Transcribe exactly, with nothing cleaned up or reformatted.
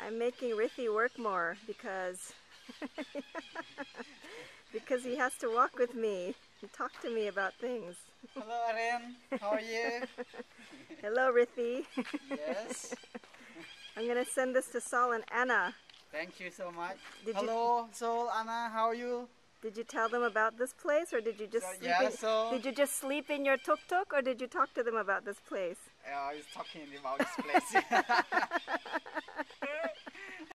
I'm making Rithy work more because because he has to walk with me and talk to me about things. Hello, Aren. How are you? Hello, Rithy. Yes. I'm gonna send this to Saul and Anna. Thank you so much. Did Hello, Sol, Anna. How are you? Did you tell them about this place, or did you just So, sleep yeah, in, so did you just sleep in your tuk-tuk, or did you talk to them about this place? uh, I was talking about this place.